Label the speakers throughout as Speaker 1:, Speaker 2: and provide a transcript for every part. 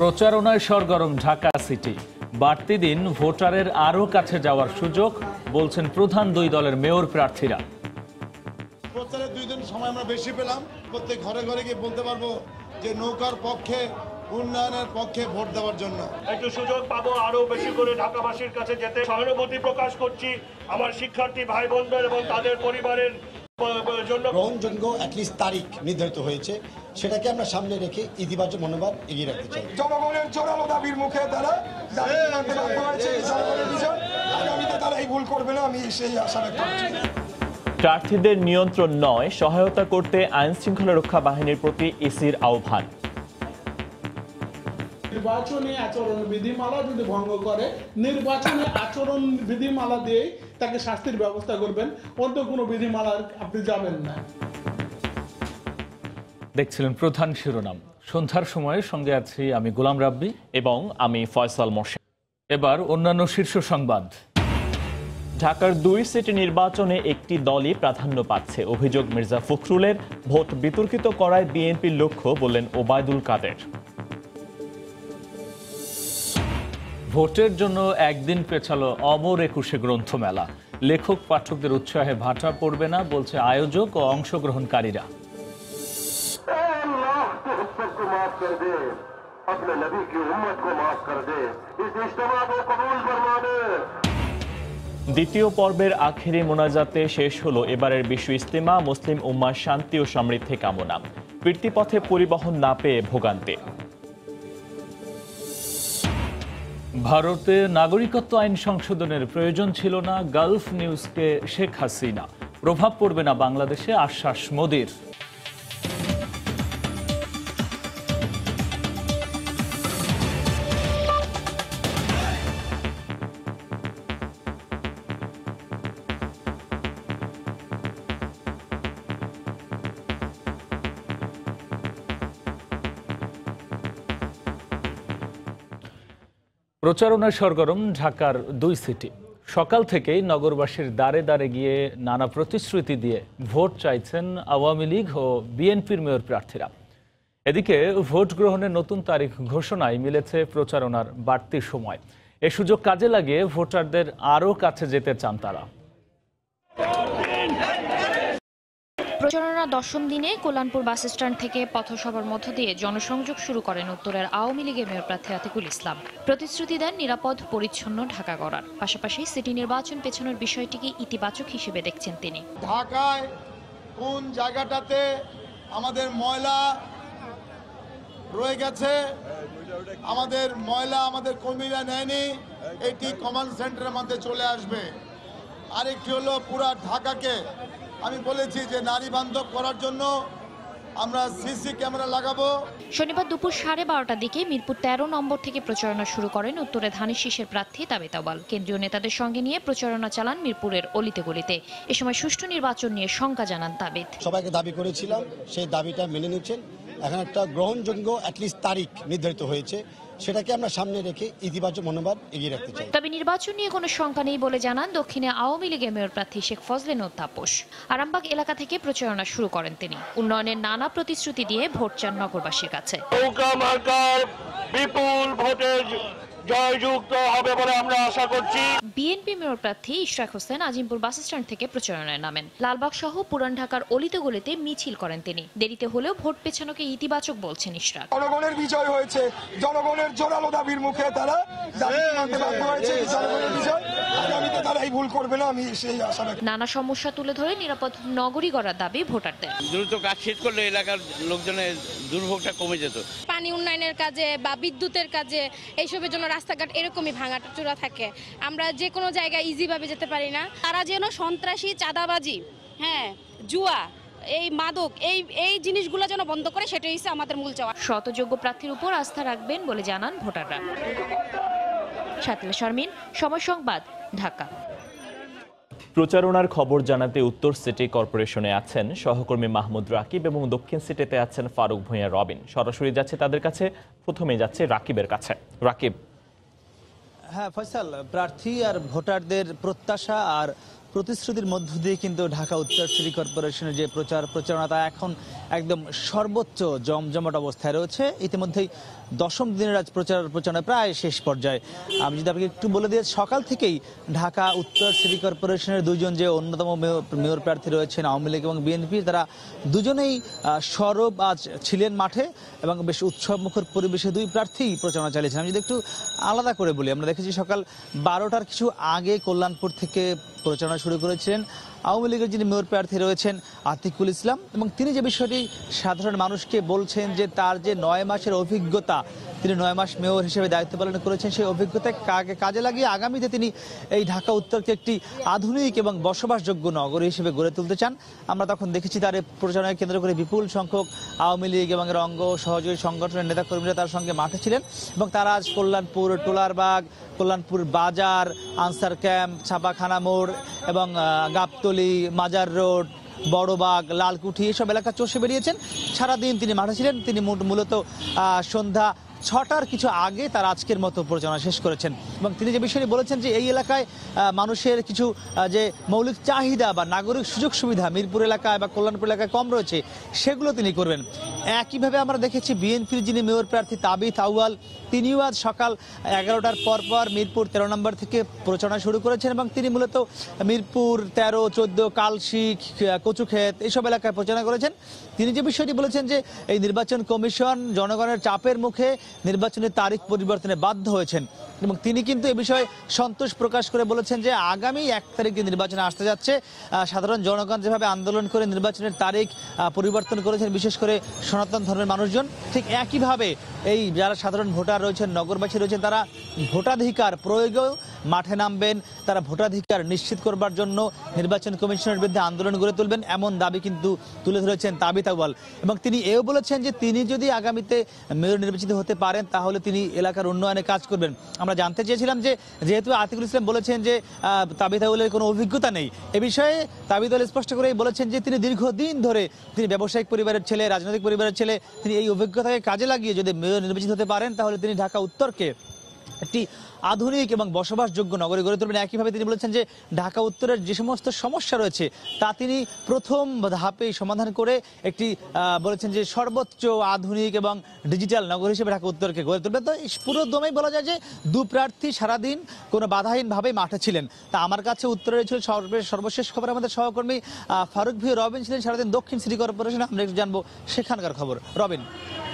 Speaker 1: প্রচারণায় সরগরম ঢাকা সিটি। বাড়তি দিন ভোটারের আরও কাছে যাওয়ার সুযোগ বলছেন প্রধান দুই দলের মেয়র প্রার্থীরা।
Speaker 2: প্রচারের 2 দিন সময় আমরা বেশি পেলাম। প্রত্যেক ঘরে ঘরে গিয়ে বলতে পারবো যে নৌকার পক্ষে, উন্নয়নের পক্ষে ভোট দেওয়ার জন্য
Speaker 3: একটু সুযোগ পাবো আরো বেশি করে ঢাকাবাসীর কাছে যেতে। সহানুভূতি প্রকাশ করছি আমার শিক্ষার্থী ভাই বোনদের এবং তাদের পরিবারের জন্য।
Speaker 4: গ্রহণযোগ্য অ্যাটলিস্ট তারিখ নির্ধারিত হয়েছে, সেটাকে আমরা সামনে রেখে ইতিবাচক মনোভাব এগিয়ে রাখতে চাই।
Speaker 5: জনগণের জোরালো দাবির মুখে তারা আগামীতে তারা এই ভুল করবে না, আমি সেই আশা ব্যক্ত করছি।
Speaker 6: প্রার্থীদের নিয়ন্ত্রণ নয়, সহায়তা করতে আইন শৃঙ্খলা রক্ষা বাহিনীর প্রতি ইসির আহ্বান।
Speaker 7: নির্বাচনী আচরণ বিধিমালা যদি ভঙ্গ করে, নির্বাচনী আচরণ বিধিমালা দিয়ে তাকে শাস্তির ব্যবস্থা করবেন, অন্য কোনো বিধিমালার আপনি যাবেন না।
Speaker 1: দেখছিলেন প্রধান শিরোনাম। সন্ধ্যার সময়ে সঙ্গে আছি আমি গোলাম রাব্বি
Speaker 6: এবং আমি ফয়সাল মোর্শেদ।
Speaker 1: এবার অন্যান্য শীর্ষ সংবাদ।
Speaker 6: ঢাকার 2 সিটি নির্বাচনে একটি দলই প্রাধান্য পাচ্ছে। অভিযোগ মির্জা ফখরুলের ভোট বিতর্কিত করায় বিএনপির লক্ষ্য, বললেন ওবায়দুল কাদের।
Speaker 1: ভোটের জন্য একদিন পেছালো অমর 21 গ্রন্থমেলা। লেখক পাঠকদের উৎসাহে ভাটা পড়বে না বলছে আয়োজক ও অংশগ্রহণকারীরা।
Speaker 6: দ্বিতীয় পর্বের আখেরি মোনাজাতে শেষ হলো এবারের বিশ্ব ইজতেমা। মুসলিম উম্মার শান্তি ও সমৃদ্ধি কামনা। ফিরতিপথে পরিবহন না পেয়ে ভোগান্তি।
Speaker 1: ভারতে নাগরিকত্ব আইন সংশোধনের প্রয়োজন ছিল না, গালফ নিউজকে শেখ হাসিনা। প্রভাব পড়বে না বাংলাদেশে, আশ্বাস মোদির। প্রচারণায় সরগরম ঢাকার 2 সিটি। সকাল থেকেই নগরবাসীর দ্বারে দ্বারে গিয়ে নানা প্রতিশ্রুতি দিয়ে ভোট চাইছেন আওয়ামী লীগ ও বিএনপির মেয়র প্রার্থীরা। এদিকে ভোট গ্রহণের নতুন তারিখ ঘোষণায় মিলেছে প্রচারণার বাড়তি সময়। এ সুযোগ কাজে লাগিয়ে ভোটারদের আরও কাছে যেতে চান তারা।
Speaker 8: প্রচারণা 10ম দিনে কল্যাণপুর বাস স্ট্যান্ড থেকে পথসভার মধ্য দিয়ে জনসংযোগ শুরু করেন উত্তরের আওয়ামী লীগের মেয়র প্রার্থী আতিকুল ইসলাম। প্রতিশ্রুতি দেন নিরাপদ পরিচ্ছন্ন ঢাকা গড়ার। পাশাপাশি সিটি নির্বাচন পেছানোর বিষয়টিকে ইতিবাচক হিসেবে দেখছেন তিনি।
Speaker 2: ঢাকায় কোন জায়গাটাতে আমাদের ময়লা রয়ে গেছে, আমাদের ময়লা আমাদের কর্মীরা নেয়নি, এটি কমান্ড সেন্টারের মধ্যে চলে আসবে। আরেকটি হলো পুরা ঢাকাকে আমি বলেছি যে নারী বান্ধব করার জন্য আমরা সিসি ক্যামেরা লাগাবো।
Speaker 8: শনিবার দুপুর 12:30টার দিকে মিরপুর 13 নম্বর থেকে প্রচারণা শুরু করেন উত্তরে ধানের শীষের প্রার্থী তাবিত আউয়াল। কেন্দ্রীয় নেতাদের সঙ্গে নিয়ে প্রচারণা চালান মিরপুরের অলিতে গলিতে। এ সময় সুষ্ঠু নির্বাচন নিয়ে শঙ্কা জানান তাবিত।
Speaker 4: সবাইকে দাবি করেছিলাম, সেই দাবিটা মেনে নিচ্ছেন। এখন একটা গ্রহণযোগ্য অ্যাটলিস্ট তারিখ নির্ধারিত হয়েছে, সেটাকে আমরা সামনে রেখে ইতিবাচক মনোভাব এগিয়ে রাখতে চাই।
Speaker 8: তবে নির্বাচন নিয়ে কোনো শঙ্কা নেই বলে জানান দক্ষিণে আওয়ামী লীগের মেয়র প্রার্থী শেখ ফজলে নূর তাপস। আরামবাগ এলাকা থেকে প্রচারণা শুরু করেন তিনি। উন্নয়নের নানা প্রতিশ্রুতি দিয়ে ভোট চান নগরবাসীর কাছে।
Speaker 3: বিপুল ভোটে জয়যুক্ত হবে বলে আমরা আশা করছি।
Speaker 8: বিএনপি মেয়র প্রার্থী ইশরাক হোসেন আজিমপুর বাস স্ট্যান্ড থেকে প্রচারণায় নামেন। লালবাগ সহ পুরান ঢাকার অলিতে গলিতে মিছিল করেন তিনি। দেরিতে হলেও ভোট পেছানোকে ইতিবাচক বলছেন ইশরাক।
Speaker 5: জনগণের বিজয় হয়েছে, জনগণের জোরালো দাবির মুখে তারা আগামীতে তারা এই ভুল করবে না, আমি সেই আশা ব্যক্ত।
Speaker 8: নানা সমস্যা তুলে ধরে নিরাপদ নগরী গড়ার দাবি ভোটারদের।
Speaker 9: দ্রুত কাজ শেষ করলে এলাকার লোকজনের দুর্ভোগটা কমে যেত।
Speaker 10: পানি উন্নয়নের কাজে বা বিদ্যুতের কাজে এইসবের জন্য রাস্তাঘাট এরকমই ভাঙাচোরা থাকে। আমরা যে কোনো জায়গায় ইজিভাবে যেতে পারি না। তারা যেন সন্ত্রাসী, চাঁদাবাজি, জুয়া, এই মাদক, এই জিনিসগুলো যেন বন্ধ করে, সেটাই হচ্ছে আমাদের মূল চাওয়া।
Speaker 8: শতযোগ্য প্রার্থীর উপর আস্থা রাখবেন বলে জানান ভোটাররা। শাকিলা শারমিন, সময় সংবাদ, ঢাকা।
Speaker 6: প্রচারণার খবর জানাতে উত্তর সিটি কর্পোরেশনে আছেন সহকর্মী মাহমুদ রাকিব এবং দক্ষিণ সিটিতে আছেন ফারুক ভূঁইয়া রবিন। সরাসরি যাচ্ছে তাদের কাছে, প্রথমে যাচ্ছে রাকিবের কাছে। রাকিব।
Speaker 11: হ্যাঁ ফয়সাল, প্রার্থী আর ভোটারদের প্রত্যাশা আর প্রতিশ্রুতির মধ্য দিয়ে কিন্তু ঢাকা উত্তর সিটি কর্পোরেশনের যে প্রচারণা তা এখন একদম সর্বোচ্চ জমজমাট অবস্থায় রয়েছে। ইতিমধ্যেই 10ম দিনের আজ প্রচারণা প্রায় শেষ পর্যায়ে। আমি যদি আপনাকে একটু বলে দিই, সকাল থেকেই ঢাকা উত্তর সিটি কর্পোরেশনের দুজন যে অন্যতম মেয়র প্রার্থী রয়েছেন আওয়ামী লীগ এবং বিএনপি, তারা দুজনেই সরব আজ ছিলেন মাঠে এবং বেশ উৎসবমুখর পরিবেশে দুই প্রার্থী প্রচারণা চালিয়েছেন। আমি যদি একটু আলাদা করে বলি, আমরা দেখেছি সকাল 12টার কিছু আগে কল্যাণপুর থেকে প্রচারণা শুরু করেছিলেন আওয়ামী লীগের যিনি মেয়র প্রার্থী রয়েছেন আতিকুল ইসলাম, এবং তিনি যে বিষয়টি সাধারণ মানুষকে বলছেন যে তার যে 9 মাসের অভিজ্ঞতা, তিনি 9 মাস মেয়র হিসেবে দায়িত্ব পালন করেছেন, সেই অভিজ্ঞতাকে কাজে লাগিয়ে আগামীতে তিনি এই ঢাকা উত্তরকে একটি আধুনিক এবং বসবাসযোগ্য নগরী হিসেবে গড়ে তুলতে চান। আমরা তখন দেখেছি তার এই প্রচারণাকে কেন্দ্র করে বিপুল সংখ্যক আওয়ামী লীগ এবং এর অঙ্গ সহযোগী সংগঠনের নেতাকর্মীরা তার সঙ্গে মাঠে ছিলেন এবং তারা আজ কল্যাণপুর, টোলারবাগ, কল্যাণপুর বাজার, আনসার ক্যাম্প, ছাপাখানা মোড় এবং গাবতলী, মাজার রোড, বড়বাগ, লালকুঠি এসব এলাকা চষে বেরিয়েছেন। সারাদিন তিনি মাঠে ছিলেন। তিনি মূলত সন্ধ্যা 6টার কিছু আগে তার আজকের মতো প্রচারণা শেষ করেছেন এবং তিনি যে বিষয়টি বলেছেন যে এই এলাকায় মানুষের কিছু যে মৌলিক চাহিদা বা নাগরিক সুযোগ সুবিধা মিরপুর এলাকায় বা কল্যাণপুর এলাকায় কম রয়েছে, সেগুলো তিনি করবেন। একইভাবে আমরা দেখেছি বিএনপির যিনি মেয়র প্রার্থী তাবিথ আউয়াল, তিনিও আজ সকাল 11টার পর মিরপুর 13 নম্বর থেকে প্রচারণা শুরু করেছেন এবং তিনি মূলত মিরপুর 13, 14, কালশি, কচুক্ষেত এইসব এলাকায় প্রচারণা করেছেন। তিনি যে বিষয়টি বলেছেন যে এই নির্বাচন কমিশন জনগণের চাপের মুখে নির্বাচনের তারিখ পরিবর্তনে বাধ্য হয়েছেন এবং তিনি কিন্তু এ বিষয়ে সন্তোষ প্রকাশ করে বলেছেন যে আগামী 1 তারিখে নির্বাচনে আসতে যাচ্ছে। সাধারণ জনগণ যেভাবে আন্দোলন করে নির্বাচনের তারিখ পরিবর্তন করেছেন, বিশেষ করে সনাতন ধর্মের মানুষজন, ঠিক একইভাবে এই যারা সাধারণ ভোটার রয়েছেন, নগরবাসী রয়েছেন, তারা ভোটাধিকার প্রয়োগেও মাঠে নামবেন। তারা ভোটাধিকার নিশ্চিত করবার জন্য নির্বাচন কমিশনের বিরুদ্ধে আন্দোলন গড়ে তুলবেন, এমন দাবি কিন্তু তুলে ধরেছেন তাবিথ আউয়াল। এবং তিনি এও বলেছেন যে তিনি যদি আগামীতে মেয়র নির্বাচিত হতে পারেন তাহলে তিনি এলাকার উন্নয়নে কাজ করবেন। আমরা জানতে চেয়েছিলাম যে যেহেতু আতিকুল ইসলাম বলেছেন যে তাবিথ আউয়ালের কোনো অভিজ্ঞতা নেই, এ বিষয়ে তাবিথ আউয়াল স্পষ্ট করেই বলেছেন যে তিনি দীর্ঘদিন ধরে তিনি ব্যবসায়িক পরিবারের ছেলে, রাজনৈতিক পরিবারের ছেলে, তিনি এই অভিজ্ঞতাকে কাজে লাগিয়ে যদি মেয়র নির্বাচিত হতে পারেন তাহলে তিনি ঢাকা উত্তরকে একটি আধুনিক এবং বসবাসযোগ্য নগরী গড়ে তুলবেন। একইভাবে তিনি বলেছেন যে ঢাকা উত্তরের যে সমস্ত সমস্যা রয়েছে তা তিনি প্রথম ধাপেই সমাধান করে একটি বলেছেন যে সর্বোচ্চ আধুনিক এবং ডিজিটাল নগর হিসেবে ঢাকা উত্তরকে গড়ে তুলবেন। তো পুরো দমেই বলা যায় যে দু প্রার্থী সারাদিন কোনো বাধাহীনভাবে মাঠে ছিলেন। তা আমার কাছে উত্তরে ছিল সর্বশেষ খবর, আমাদের সহকর্মী ফারুক ভি রবিন ছিলেন সারাদিন দক্ষিণ সিটি কর্পোরেশনে। আমরা একটু জানবো সেখানকার খবর। রবিন।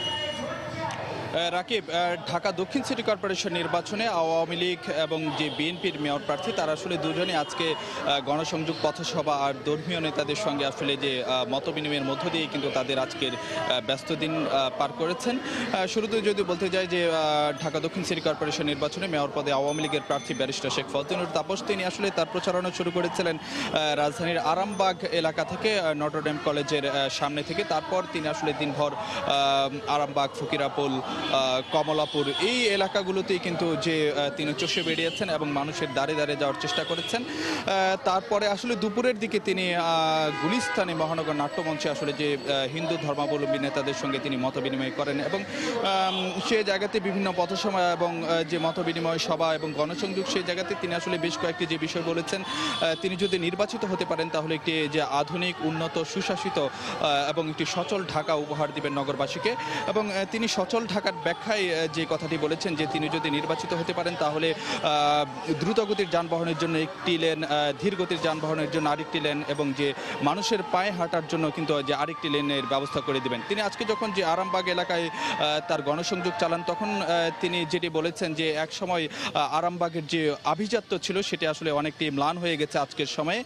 Speaker 12: রাকিব, ঢাকা দক্ষিণ সিটি কর্পোরেশন নির্বাচনে আওয়ামী লীগ এবং যে বিএনপির মেয়র প্রার্থী তারা আসলে দুজনে আজকে গণসংযোগ পথসভা আর ধর্মীয় নেতাদের সঙ্গে আসলে যে মতবিনিময়ের মধ্য দিয়ে কিন্তু তাদের আজকের ব্যস্ত দিন পার করেছেন। শুরুতে যদি বলতে যাই যে ঢাকা দক্ষিণ সিটি কর্পোরেশন নির্বাচনে মেয়র পদে আওয়ামী লীগের প্রার্থী ব্যারিস্টার শেখ ফজলুর তাপস তিনি আসলে তার প্রচারণা শুরু করেছিলেন রাজধানীর আরামবাগ এলাকা থেকে, নটরডেম কলেজের সামনে থেকে। তারপর তিনি আসলে দিনভর আরামবাগ, ফকিরাপুল, কমলাপুর এই এলাকাগুলোতেই কিন্তু যে তিনি চষে বেরিয়েছেন এবং মানুষের দ্বারে দ্বারে যাওয়ার চেষ্টা করেছেন। তারপরে আসলে দুপুরের দিকে তিনি গুলিস্তানে মহানগর নাট্যমঞ্চে আসলে যে হিন্দু ধর্মাবলম্বী নেতাদের সঙ্গে তিনি মতবিনিময় করেন এবং সে জায়গাতে বিভিন্ন পথসভা এবং যে মতবিনিময় সভা এবং গণসংযোগ সেই জায়গাতে তিনি আসলে বেশ কয়েকটি যে বিষয় বলেছেন, তিনি যদি নির্বাচিত হতে পারেন তাহলে একটি যে আধুনিক, উন্নত, সুশাসিত এবং একটি সচল ঢাকা উপহার দিবেন নগরবাসীকে। এবং তিনি সচল ঢাকার ব্যাখ্যায় যে কথাটি বলেছেন যে তিনি যদি নির্বাচিত হতে পারেন তাহলে দ্রুতগতির যানবাহনের জন্য একটি লেন, ধীরগতির যানবাহনের জন্য আরেকটি লেন এবং যে মানুষের পায়ে হাঁটার জন্য কিন্তু যে আরেকটি লেনের ব্যবস্থা করে দিবেন। তিনি আজকে যখন যে আরামবাগ এলাকায় তার গণসংযোগ চালান তখন তিনি যেটি বলেছেন যে এক সময় আরামবাগের যে আভিজাত্য ছিল সেটি আসলে অনেকটি ম্লান হয়ে গেছে আজকের সময়ে।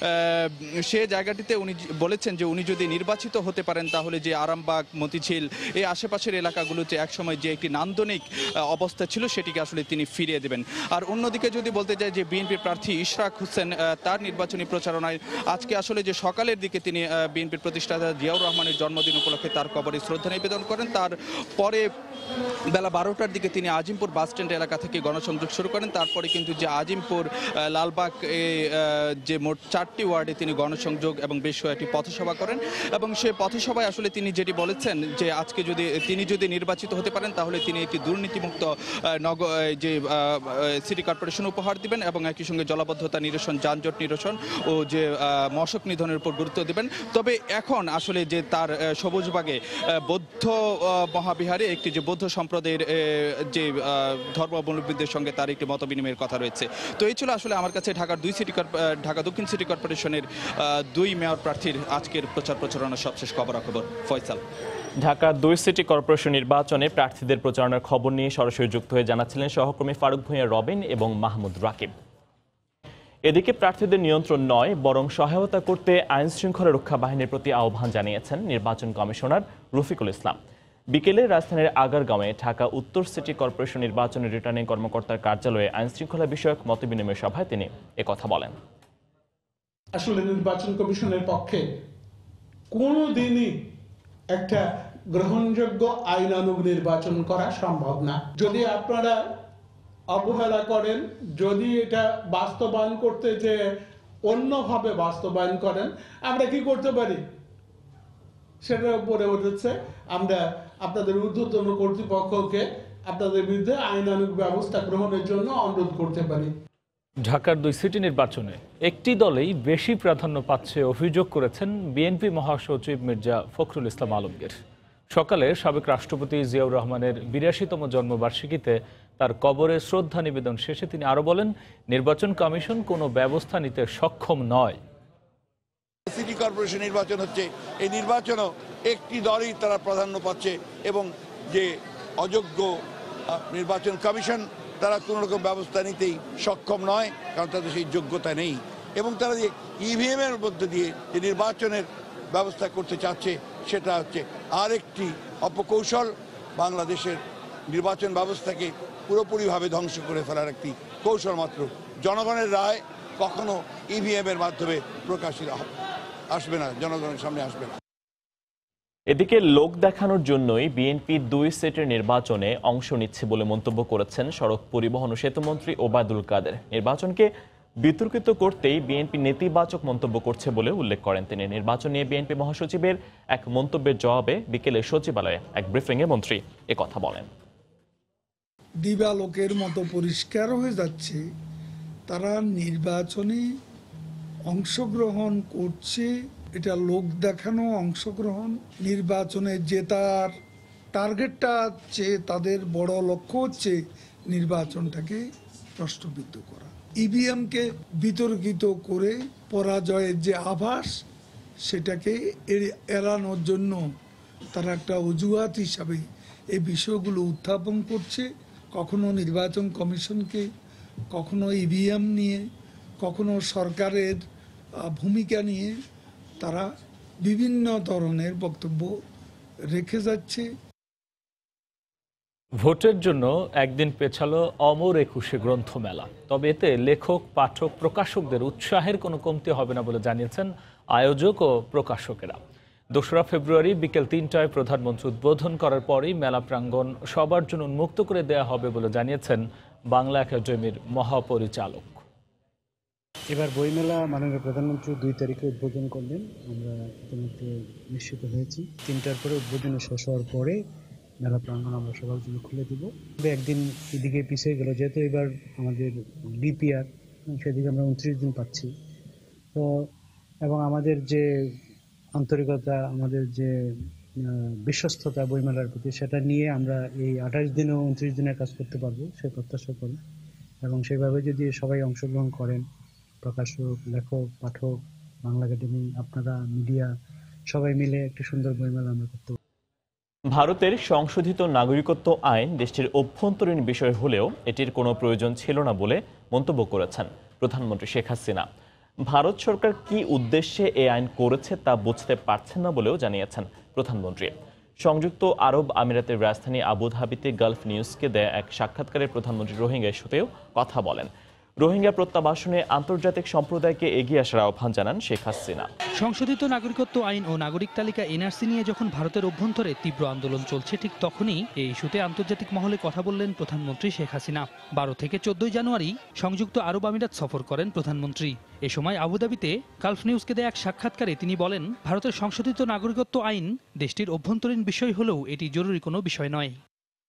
Speaker 12: সে জায়গাটিতে উনি বলেছেন যে উনি যদি নির্বাচিত হতে পারেন তাহলে যে আরামবাগ, মতিঝিল এই আশেপাশের এলাকাগুলোতে একসময় যে একটি নান্দনিক অবস্থা ছিল সেটিকে আসলে তিনি ফিরিয়ে দেবেন। আর অন্যদিকে যদি বলতে যাই যে বিএনপির প্রার্থী ইশরাক হোসেন তার নির্বাচনী প্রচারণায় আজকে আসলে যে সকালের দিকে তিনি বিএনপির প্রতিষ্ঠাতা জিয়াউর রহমানের জন্মদিন উপলক্ষে তার কবরে শ্রদ্ধা নিবেদন করেন। তারপরে বেলা 12টার দিকে তিনি আজিমপুর বাস স্ট্যান্ড এলাকা থেকে গণসংযোগ শুরু করেন। তারপরে কিন্তু যে আজিমপুর, লালবাগ যে মোট 4টি ওয়ার্ডে তিনি গণসংযোগ এবং বেশ কয়েকটি পথসভা করেন এবং সেই পথসভায় আসলে তিনি যেটি বলেছেন যে আজকে যদি তিনি নির্বাচিত হতে পারেন তাহলে তিনি একটি দুর্নীতিমুক্ত যে সিটি কর্পোরেশন উপহার দিবেন এবং একই সঙ্গে জলাবদ্ধতা নিরসন, যানজট নিরসন ও যে মশক নিধনের উপর গুরুত্ব দিবেন। তবে এখন আসলে যে তার সবুজবাগে বৌদ্ধ মহাবিহারে একটি যে বৌদ্ধ সম্প্রদায়ের যে ধর্মাবলম্বীদের সঙ্গে তার একটি মত বিনিময়ের কথা রয়েছে। তো এই ছিল আসলে আমার কাছে ঢাকা দক্ষিণ সিটি কর্পোরেশনের 2 মেয়র প্রার্থীর আজকের প্রচারণার সবশেষ খবরাখবর। ফয়সাল।
Speaker 6: ঢাকা 2 সিটি কর্পোরেশন নির্বাচনে প্রার্থীদের প্রচারণার খবর নিয়ে সরাসরি যুক্ত হয়ে জানাচ্ছিলেন সহকর্মী ফারুক ভূঁইয়া রবিন এবং মাহমুদ রাকিব। এদিকে প্রার্থীদের নিয়ন্ত্রণ নয় বরং সহায়তা করতে আইন শৃঙ্খলা রক্ষা বাহিনীর প্রতি আহ্বান জানিয়েছেন নির্বাচন কমিশনার রফিকুল ইসলাম। বিকেলে রাজধানীর আগারগাঁওয়ে ঢাকা উত্তর সিটি কর্পোরেশন নির্বাচনের রিটার্নিং কর্মকর্তার কার্যালয়ে আইন শৃঙ্খলা বিষয়ক মতবিনিময় সভায় তিনি একথা বলেন।
Speaker 7: আসলে নির্বাচন কমিশনের পক্ষে কোনোদিনই একটা গ্রহণযোগ্য আইনানুগ নির্বাচন করা সম্ভব না। যদি আপনারা অবহেলা করেন, যদি এটা বাস্তবায়ন করতে যে অন্যভাবে বাস্তবায়ন করেন, আমরা কি করতে পারি সেটার উপরে উঠেছে আমরা আপনাদের ঊর্ধ্বতন কর্তৃপক্ষকে আপনাদের বিরুদ্ধে আইনানুগ ব্যবস্থা গ্রহণের জন্য অনুরোধ করতে পারি।
Speaker 1: ঢাকার 2 সিটি নির্বাচনে একটি দলেই বেশি প্রাধান্য পাচ্ছে অভিযোগ করেছেন বিএনপি মহাসচিব মির্জা ফখরুল ইসলাম আলমগীর। সকালে সাবেক রাষ্ট্রপতি জিয়াউর রহমানের 82তম জন্মবার্ষিকীতে তার কবরে শ্রদ্ধা নিবেদন শেষে তিনি আরো বলেন, নির্বাচন কমিশন কোনো ব্যবস্থা নিতে সক্ষম নয়।
Speaker 13: সিটি কর্পোরেশন নির্বাচন হচ্ছে, এই নির্বাচনও একটি দলই তারা প্রাধান্য পাচ্ছে এবং যে অযোগ্য নির্বাচন কমিশন তারা কোনো রকম ব্যবস্থা নিতেই সক্ষম নয়, কারণ তাদের সেই যোগ্যতা নেই এবং তারা যে ইভিএমের মধ্যে দিয়ে যে নির্বাচনের ব্যবস্থা করতে চাচ্ছে সেটা হচ্ছে আরেকটি অপকৌশল, বাংলাদেশের নির্বাচন ব্যবস্থাকে পুরোপুরিভাবে ধ্বংস করে ফেলার একটি কৌশল মাত্র। জনগণের রায় কখনো ইভিএমের মাধ্যমে প্রকাশিত আসবে না, জনগণের সামনে আসবে না।
Speaker 6: এদিকে লোক দেখানোর জন্যই বিএনপি 2 সেটের নির্বাচনে অংশ নিচ্ছে বলে মন্তব্য করেছেন সড়ক পরিবহন ও সেতুমন্ত্রী ওবায়দুল কাদের। নির্বাচনকে বিতর্কিত করতেই বিএনপি নেতিবাচক মন্তব্য করছে বলে উল্লেখ করেন তিনি। নির্বাচন নিয়ে বিএনপি মহাসচিবের এক মন্তব্যের জবাবে বিকেলে সচিবালয়ে এক ব্রিফিংয়ে মন্ত্রী একথা বলেন।
Speaker 5: দিবালোকের মতো পরিষ্কার হয়ে যাচ্ছে তারা নির্বাচনে অংশগ্রহণ করছে, এটা লোক দেখানো অংশগ্রহণ। নির্বাচনে জেতার টার্গেটটা হচ্ছে, তাদের বড় লক্ষ্য হচ্ছে নির্বাচনটাকে প্রশ্নবিদ্ধ করা, ইভিএমকে বিতর্কিত করে পরাজয়ের যে আভাস সেটাকে এড়ানোর জন্য তারা একটা অজুহাত হিসাবে এই বিষয়গুলো উত্থাপন করছে। কখনো নির্বাচন কমিশনকে, কখনো ইভিএম নিয়ে, কখনো সরকারের ভূমিকা নিয়ে তারা বিভিন্ন ধরনের বক্তব্য রেখে যাচ্ছে।
Speaker 1: ভোটের জন্য একদিন পেছালো অমর 21 গ্রন্থমেলা। তবে এতে লেখক, পাঠক, প্রকাশকদের উৎসাহের কোনো কমতি হবে না বলে জানিয়েছেন আয়োজক ও প্রকাশকেরা। 2রা ফেব্রুয়ারি বিকেল 3টায় প্রধানমন্ত্রী উদ্বোধন করার পরই মেলা প্রাঙ্গণ সবার জন্য উন্মুক্ত করে দেওয়া হবে বলে জানিয়েছেন বাংলা একাডেমির মহাপরিচালক।
Speaker 14: এবার বইমেলা মাননীয় প্রধানমন্ত্রী 2 তারিখে উদ্বোধন করবেন, আমরা ইতিমধ্যে নিশ্চিত হয়েছি। 3টার পরে উদ্বোধন শেষ হওয়ার পরে মেলা প্রাঙ্গণ আমরা সবার জন্য খুলে দিব। একদিন এদিকে পিছিয়ে গেল, যেহেতু এবার আমাদের বিপিআর, সেদিকে আমরা 29 দিন পাচ্ছি। তো এবং আমাদের যে আন্তরিকতা, আমাদের যে বিশ্বস্ততা বইমেলার প্রতি, সেটা নিয়ে আমরা এই 28 দিনেও 29 দিনের কাজ করতে পারবো সে প্রত্যাশা করি। এবং সেভাবে যদি সবাই অংশগ্রহণ করেন, প্রকাশক, লেখক, পাঠক, বাংলা একাডেমি, আপনারা, মিডিয়া, সবাই মিলে একটি সুন্দর বইমেলা আমরা করতে পারব।
Speaker 6: ভারতের সংশোধিত নাগরিকত্ব আইন দেশটির অভ্যন্তরীণ বিষয় হলেও এটির কোনো প্রয়োজন ছিল না বলে মন্তব্য করেছেন প্রধানমন্ত্রী শেখ হাসিনা। ভারত সরকার কি উদ্দেশ্যে এই আইন করেছে তা বুঝতে পারছেন না বলেও জানিয়েছেন প্রধানমন্ত্রী। সংযুক্ত আরব আমিরাতের রাজধানী আবুধাবিতে গালফ নিউজকে দেয়া এক সাক্ষাৎকারে প্রধানমন্ত্রী রোহিঙ্গা ইস্যুতেও কথা বলেন। রোহিঙ্গা প্রত্যাবাসনে আন্তর্জাতিক সম্প্রদায়কে এগিয়ে আসার আহ্বান জানান শেখ হাসিনা।
Speaker 15: সংশোধিত নাগরিকত্ব আইন ও নাগরিক তালিকা এনআরসি নিয়ে যখন ভারতের অভ্যন্তরে তীব্র আন্দোলন চলছে, ঠিক তখনই এই ইস্যুতে আন্তর্জাতিক মহলে কথা বললেন প্রধানমন্ত্রী শেখ হাসিনা। 12 থেকে 14 জানুয়ারি সংযুক্ত আরব আমিরাত সফর করেন প্রধানমন্ত্রী। এ সময় আবুধাবিতে গালফ নিউজকে দেয়া এক সাক্ষাৎকারে তিনি বলেন, ভারতের সংশোধিত নাগরিকত্ব আইন দেশটির অভ্যন্তরীণ বিষয় হলেও এটি জরুরি কোনো বিষয় নয়।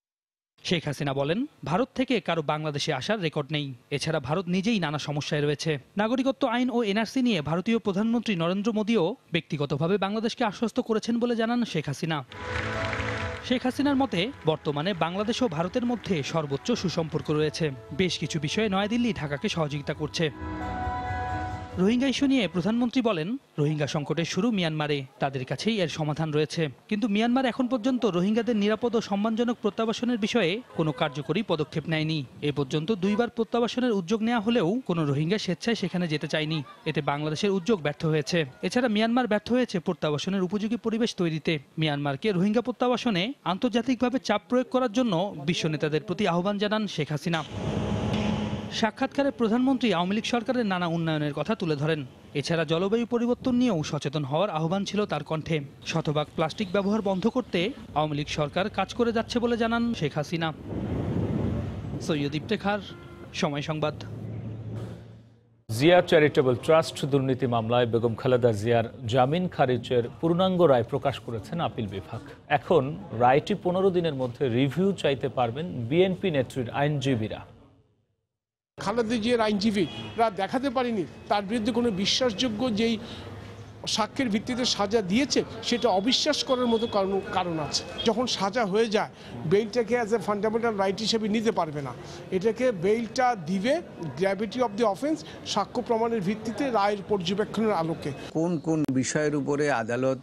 Speaker 15: শেখ হাসিনা বলেন, ভারত থেকে কারো বাংলাদেশে আসার রেকর্ড নেই। এছাড়া ভারত নিজেই নানা সমস্যায় রয়েছে। নাগরিকত্ব আইন ও এনআরসি নিয়ে ভারতীয় প্রধানমন্ত্রী নরেন্দ্র মোদীও ব্যক্তিগতভাবে বাংলাদেশকে আশ্বস্ত করেছেন বলে জানান শেখ হাসিনা। শেখ হাসিনার মতে বর্তমানে বাংলাদেশ ও ভারতের মধ্যে সর্বোচ্চ সুসম্পর্ক রয়েছে। বেশ কিছু বিষয়ে নয়াদিল্লি ঢাকাকে সহযোগিতা করছে। রোহিঙ্গা ইস্যু নিয়ে প্রধানমন্ত্রী বলেন, রোহিঙ্গা সংকটের শুরু মিয়ানমারে, তাদের কাছেই এর সমাধান রয়েছে। কিন্তু মিয়ানমার এখন পর্যন্ত রোহিঙ্গাদের নিরাপদ ও সম্মানজনক প্রত্যাবাসনের বিষয়ে কোনো কার্যকরী পদক্ষেপ নেয়নি। এ পর্যন্ত 2 বার প্রত্যাবাসনের উদ্যোগ নেওয়া হলেও কোনো রোহিঙ্গা স্বেচ্ছায় সেখানে যেতে চায়নি। এতে বাংলাদেশের উদ্যোগ ব্যর্থ হয়েছে। এছাড়া মিয়ানমার ব্যর্থ হয়েছে প্রত্যাবাসনের উপযোগী পরিবেশ তৈরিতে। মিয়ানমারকে রোহিঙ্গা প্রত্যাবাসনে আন্তর্জাতিকভাবে চাপ প্রয়োগ করার জন্য বিশ্ব নেতাদের প্রতি আহ্বান জানান শেখ হাসিনা। সাক্ষাৎকারে প্রধানমন্ত্রী আওয়ামী লীগ সরকারের নানা উন্নয়নের কথা তুলে ধরেন। এছাড়া জলবায়ু পরিবর্তন নিয়েও সচেতন হওয়ার আহ্বান ছিল তার কণ্ঠে। শতভাগ প্লাস্টিক ব্যবহার বন্ধ করতে আওয়ামী লীগ সরকার কাজ করে যাচ্ছে বলে জানান শেখ হাসিনা। সৈয়দ ইফতেখার, সময় সংবাদ।
Speaker 1: জিয়া চ্যারিটেবল ট্রাস্ট দুর্নীতি মামলায় বেগম খালেদা জিয়ার জামিন খারিজের পূর্ণাঙ্গ রায় প্রকাশ করেছেন আপিল বিভাগ। এখন রায়টি 15 দিনের মধ্যে রিভিউ চাইতে পারবেন বিএনপি নেত্রীর আইনজীবীরা।
Speaker 7: খালেদা জিয়ার আইনজীবীরা দেখাতে পারেনি তার বিরুদ্ধে কোনো বিশ্বাসযোগ্য যেই সাক্ষ্যের ভিত্তিতে সাজা দিয়েছে সেটা অবিশ্বাস করার মতো কারণ আছে। যখন সাজা হয়ে যায় বেইলটাকে অ্যাজ এ ফান্ডামেন্টাল রাইট হিসেবে নিতে পারবে না। এটাকে বেইলটা দিবে গ্র্যাভিটি অফ দি অফেন্স, সাক্ষ্য প্রমাণের ভিত্তিতে রায়ের পর্যবেক্ষণের আলোকে।
Speaker 16: কোন কোন বিষয়ের উপরে আদালত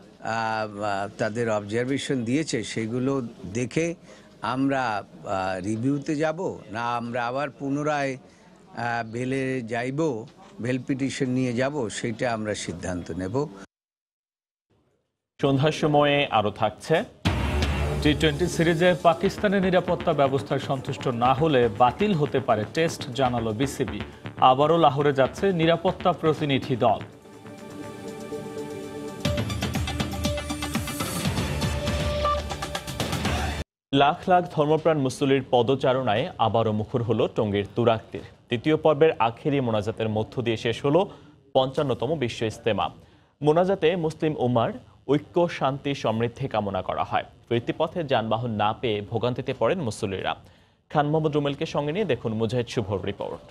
Speaker 16: তাদের অবজারভেশন দিয়েছে সেগুলো দেখে আমরা রিভিউতে যাব না আমরা আবার পুনরায় বেলে যাইব, বেল পিটিশন নিয়ে যাব, সেটা আমরা সিদ্ধান্ত নেব।
Speaker 6: সন্ধ্যার সময়ে আরও থাকছে, টি-20 সিরিজে পাকিস্তানের নিরাপত্তা ব্যবস্থায় সন্তুষ্ট না হলে বাতিল হতে পারে টেস্ট, জানালো বিসিবি। আবারও লাহোরে যাচ্ছে নিরাপত্তা প্রতিনিধি দল। লাখ লাখ ধর্মপ্রাণ মুসল্লির পদচারণায় আবারও মুখর হলো টঙ্গীর তুরাগতীর। তৃতীয় পর্বের আখেরি মোনাজাতের মধ্য দিয়ে শেষ হলো 55তম বিশ্ব ইজতেমা। মোনাজাতে মুসলিম উম্মার ঐক্য, শান্তি, সমৃদ্ধি কামনা করা হয়। ফিরতি পথে যানবাহন না পেয়ে ভোগান্তিতে পড়েন মুসল্লিরা। খান মোহাম্মদ রুমেলকে সঙ্গে নিয়ে দেখুন মুজাহিদ শুভর রিপোর্ট।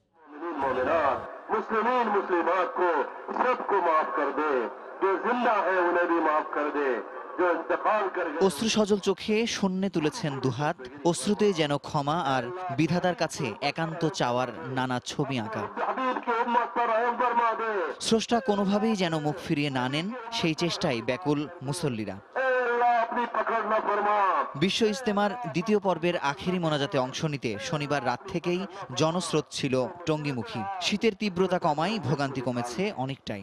Speaker 17: অশ্রু সজল চোখে শূন্যে তুলেছেন দুহাত, অশ্রুতে যেন ক্ষমা আর বিধাতার কাছে একান্ত চাওয়ার নানা ছবি আঁকা। স্রষ্টা কোনোভাবেই যেন মুখ ফিরিয়ে না নেন, সেই চেষ্টায় ব্যাকুল মুসল্লিরা। বিশ্ব ইজতেমার দ্বিতীয় পর্বের আখেরি মোনাজাতে অংশ নিতে শনিবার রাত থেকেই জনস্রোত ছিল টঙ্গীমুখী। শীতের তীব্রতা কমায় ভোগান্তি কমেছে অনেকটাই।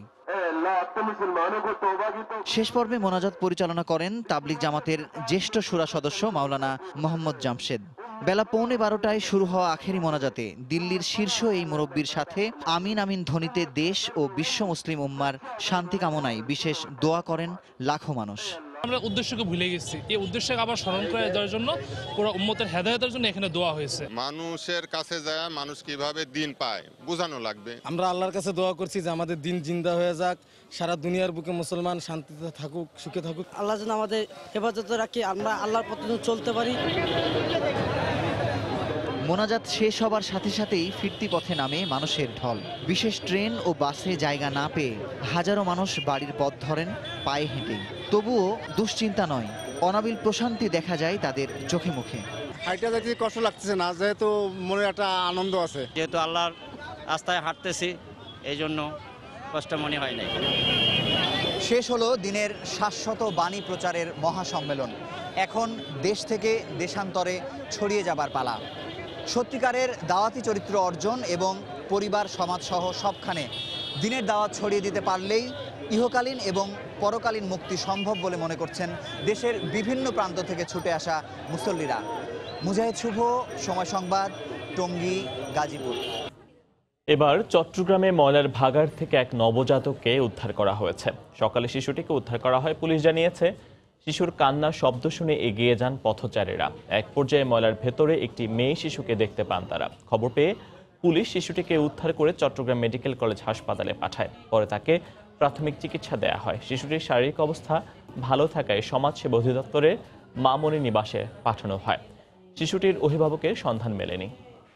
Speaker 17: শেষ পর্বে মোনাজাত পরিচালনা করেন তাবলিগ জামাতের জ্যেষ্ঠ শুরা সদস্য মাওলানা মোহাম্মদ জামশেদ। বেলা 11:15টায় শুরু হওয়া আখেরি মোনাজাতে দিল্লির শীর্ষ এই মুরব্বির সাথে আমিন আমিন ধ্বনিতে দেশ ও বিশ্ব মুসলিম উম্মার শান্তি কামনায় বিশেষ দোয়া করেন লাখো মানুষ।
Speaker 18: আমরা উদ্দেশ্যকে ভুলে গেছি, এই উদ্দেশ্যকে আবার স্মরণ করে দেওয়ার জন্য পুরো উম্মতের হেদায়েতের জন্য এখানে দোয়া হয়েছে।
Speaker 19: মানুষের কাছে যায় মানুষ কিভাবে দিন পায় বোঝানো লাগবে।
Speaker 20: আমরা আল্লাহর কাছে দোয়া করছি যে আমাদের দিন জিন্দা হয়ে যাক, সারা দুনিয়ার বুকে মুসলমান শান্তিতে থাকুক, সুখে থাকুক।
Speaker 21: আল্লাহ যেন আমাদের হেফাজত রাখি, আমরা আল্লাহর পথে চলতে পারি।
Speaker 17: মোনাজাত শেষ হবার সাথে সাথেই ফিরতি পথে নামে মানুষের ঢল। বিশেষ ট্রেন ও বাসে জায়গা না পেয়ে হাজারো মানুষ বাড়ির পথ ধরেন পায়ে হেঁটেই। তবুও দুশ্চিন্তা নয়, অনাবিল প্রশান্তি দেখা যায় তাদের চোখে মুখে।
Speaker 20: হাইটা যেতে কষ্ট লাগতেছে না, যেহেতু মনে একটা আনন্দ আছে।
Speaker 22: যেহেতু আল্লাহর রাস্তায় হাঁটতেছি, এই জন্য কষ্ট মনে হয় নাই।
Speaker 17: শেষ হলো দিনের শাশ্বত বাণী প্রচারের মহাসম্মেলন। এখন দেশ থেকে দেশান্তরে ছড়িয়ে যাবার পালা। সত্যিকারের দাওয়াতি চরিত্র অর্জন এবং পরিবার, সমাজ সহ সবখানে দিনের দাওয়াত ছড়িয়ে দিতে পারলেই ইহকালীন এবং পরকালীন মুক্তি সম্ভব বলে মনে করছেন দেশের বিভিন্ন প্রান্ত থেকে ছুটে আসা মুসল্লিরা। মুজাহিদ শুভ, সময় সংবাদ, টঙ্গী, গাজীপুর।
Speaker 6: এবার চট্টগ্রামে ময়লার ভাগাড় থেকে এক নবজাতককে উদ্ধার করা হয়েছে। সকালে শিশুটিকে উদ্ধার করা হয়। পুলিশ জানিয়েছে, শিশুর কান্নার শব্দ শুনে এগিয়ে যান পথচারীরা। এক পর্যায়ে ময়লার ভেতরে একটি মেয়ে শিশুকে দেখতে পান তারা। খবর পেয়ে পুলিশ শিশুটিকে উদ্ধার করে চট্টগ্রাম মেডিকেল কলেজ হাসপাতালে পাঠায়। পরে তাকে প্রাথমিক চিকিৎসা দেয়া হয়। শিশুটির শারীরিক অবস্থা ভালো থাকায় সমাজসেবা অধিদপ্তরের মামনি নিবাসে পাঠানো হয়। শিশুটির অভিভাবকের সন্ধান মেলেনি।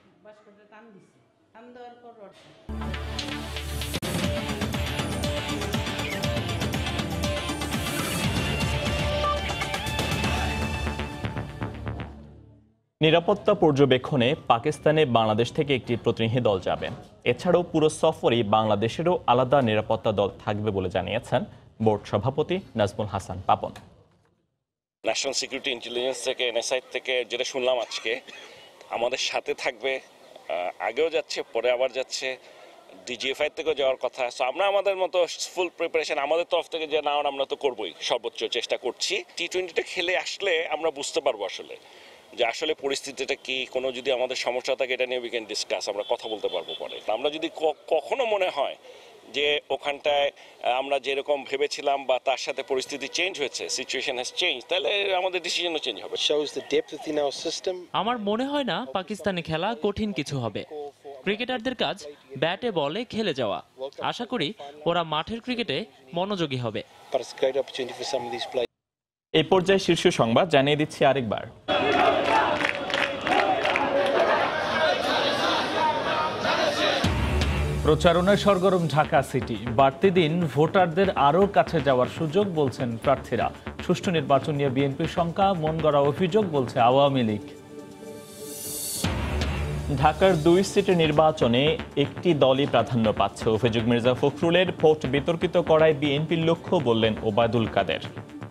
Speaker 6: নিরাপত্তা পর্যবেক্ষণে পাকিস্তানে বাংলাদেশ থেকে একটি প্রতিনিধি দল যাবে। এছাড়াও পুরো সফরেই বাংলাদেশেরও আলাদা নিরাপত্তা দল থাকবে বলে জানিয়েছেন বোর্ড সভাপতি Nazmul Hassan Papon.
Speaker 2: National security intelligence থেকে এনএসআই থেকে যেটা শুনলাম আজকে আমাদের সাথে থাকবে, আগেও যাচ্ছে, পরে আবার যাচ্ছে, ডিজিএফআই থেকেও যাওয়ার কথা। সো আমরা আমাদের মতো ফুল প্রিপারেশন আমাদের তরফ থেকে যে নেওয়ার আমরা তো করবোই, সর্বোচ্চ চেষ্টা করছি। টি-20টা খেলে আসলে আমরা বুঝতে পারবো আসলে যে আসলে পরিস্থিতিটা কি, কোনো যদি আমাদের সমস্যা থাকে এটা নিয়ে উই ক্যান ডিসকাস, আমরা কথা বলতে পারবো পরে। আমরা যদি কখনো মনে হয় যে ওখানটায় আমরা যেরকম ভেবেছিলাম বা তার সাথে পরিস্থিতি চেঞ্জ হয়েছে, সিচুয়েশন হ্যাজ চেঞ্জ, তাহলে আমাদের ডিসিশনও চেঞ্জ হবে।
Speaker 4: আমার মনে হয় না পাকিস্তানে খেলা কঠিন কিছু হবে। ক্রিকেটারদের কাজ ব্যাটে বলে খেলে যাওয়া। আশা করি ওরা মাঠের ক্রিকেটে মনোযোগী হবে।
Speaker 6: এই পর্যায়ে শীর্ষ সংবাদ জানিয়ে দিচ্ছি আরেকবার।
Speaker 1: প্রচারণায় সরগরম ঢাকা সিটি। বাড়তি দিন ভোটারদের আরও কাছে যাওয়ার সুযোগ বলছেন প্রার্থীরা। সুষ্ঠু নির্বাচন নিয়ে বিএনপির শঙ্কা, মন গড়া অভিযোগ বলছে আওয়ামী লীগ।
Speaker 6: ঢাকার 2 সিটের নির্বাচনে একটি দলই প্রাধান্য পাচ্ছে। অভিযোগ মির্জা ফখরুলের ভোট বিতর্কিত করায় বিএনপির লক্ষ্য বললেন ওবায়দুল কাদের।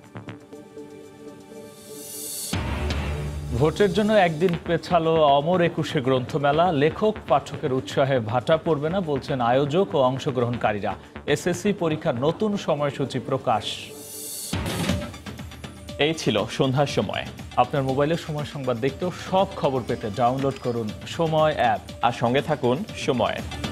Speaker 1: ভোটের জন্য একদিন পেছালো অমর 21 গ্রন্থমেলা। লেখক পাঠকের উৎসাহে ভাটা পড়বে না বলছেন আয়োজক ও অংশগ্রহণকারীরা। এসএসসি পরীক্ষার নতুন সময়সূচি প্রকাশ।
Speaker 6: এই ছিল সন্ধ্যার সময়।
Speaker 1: আপনার মোবাইলে সময় সংবাদ দেখতেও সব খবর পেতে ডাউনলোড করুন সময় অ্যাপ
Speaker 6: আর সঙ্গে থাকুন সময়।